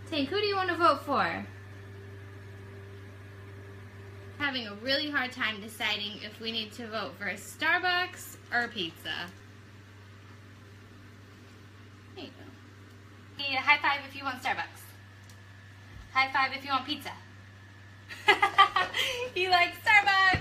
Tank, who do you want to vote for? Having a really hard time deciding if we need to vote for Starbucks or pizza. There you go. Hey, high five if you want Starbucks. High five if you want pizza. He likes Starbucks.